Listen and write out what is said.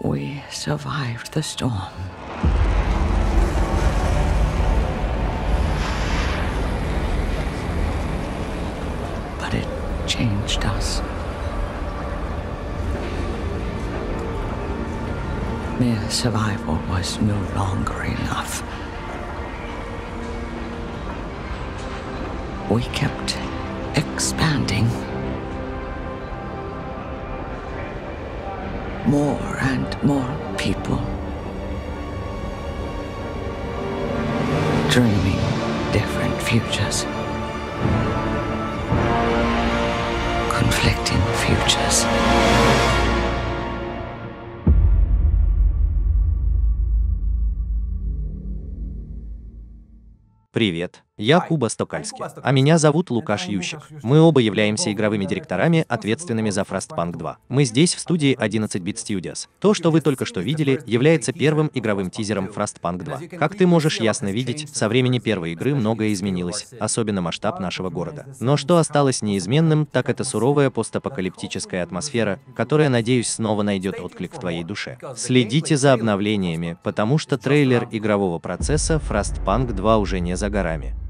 We survived the storm. But it changed us. Mere survival was no longer enough. We kept expanding. More and more people. Dreaming different futures. Conflicting futures. Привет, я Куба Стокальский, а меня зовут Лукаш Ющик. Мы оба являемся игровыми директорами, ответственными за Frostpunk 2. Мы здесь, в студии 11-Bit Studios. То, что вы только что видели, является первым игровым тизером Frostpunk 2. Как ты можешь ясно видеть, со времени первой игры многое изменилось, особенно масштаб нашего города. Но что осталось неизменным, так это суровая постапокалиптическая атмосфера, которая, надеюсь, снова найдет отклик в твоей душе. Следите за обновлениями, потому что трейлер игрового процесса Frostpunk 2 уже не за горами.